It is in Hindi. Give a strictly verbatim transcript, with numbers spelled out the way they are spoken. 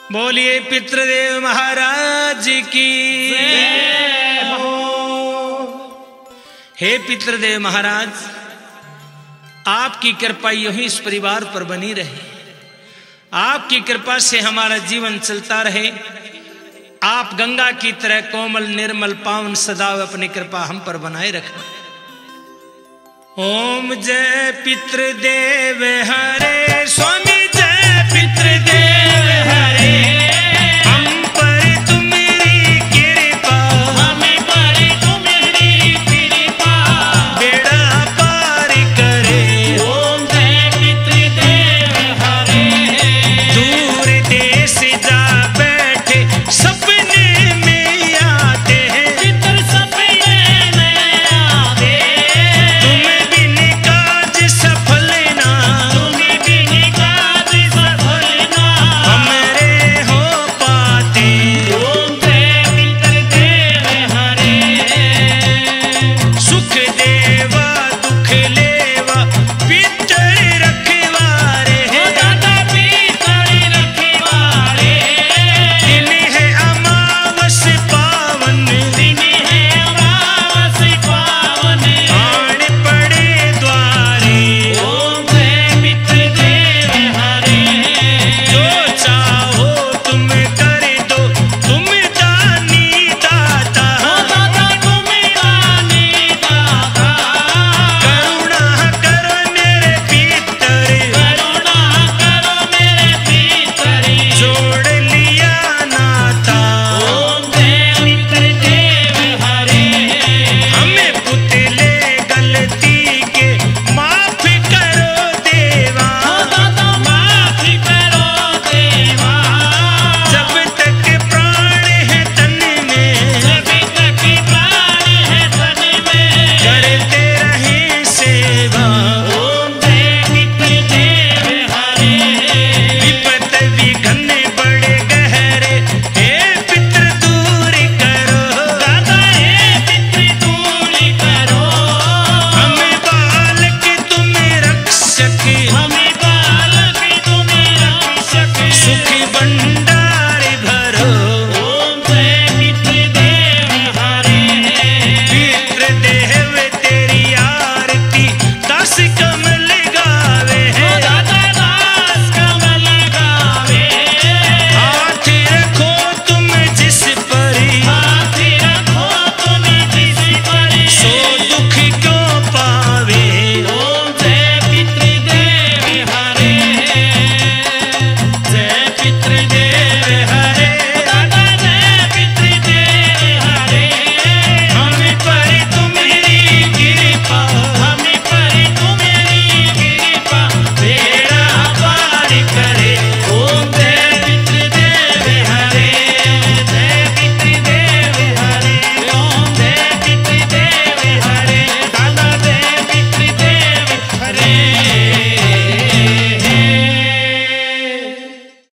बोलिए पितृदेव महाराज की जय हो। हे पितृदेव महाराज, आपकी कृपा यूं ही इस परिवार पर बनी रहे, आपकी कृपा से हमारा जीवन चलता रहे। आप गंगा की तरह कोमल निर्मल पावन सदा अपनी कृपा हम पर बनाए रखना। ओम जय पितृदेव हरे स्वामी।